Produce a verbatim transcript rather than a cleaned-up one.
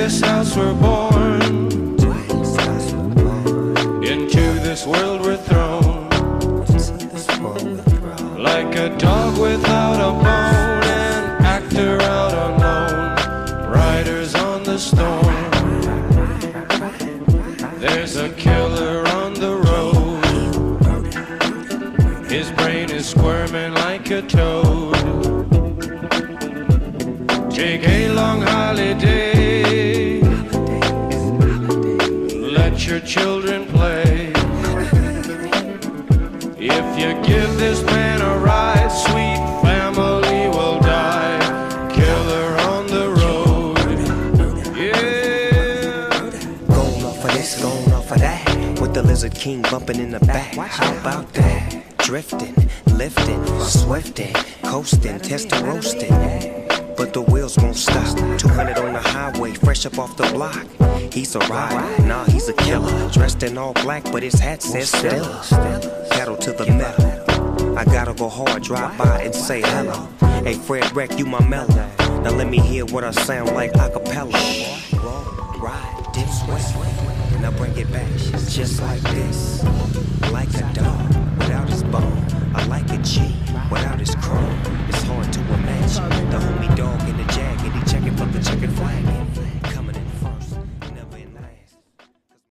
this house we're born, into this world we're thrown, like a dog without a bone, an actor out alone, riders on the storm. There's a killer on the road, his brain is squirming like a toad. Take a long holiday, let your children play. If you give this man a ride, sweet family will die. Killer on the road, yeah. Going off of this, going off of that, with the Lizard King bumping in the back. How about that? Drifting, lifting, swifting, coasting, testing, roasting. But the wheels won't stop. two hundred on the highway, fresh up off the block. He's a rider, nah, he's a killer. Dressed in all black, but his hat says Stella. Pedal to the metal. I gotta go hard, drive by and say hello. Hey, Fred Wreck, you my mellow. Now let me hear what I sound like a cappella. Roll, ride, dip, sweat. Now bring it back, just like this. Like a dog without his bone. I like a G without his chrome. It's hard to imagine the homie dog in the jazz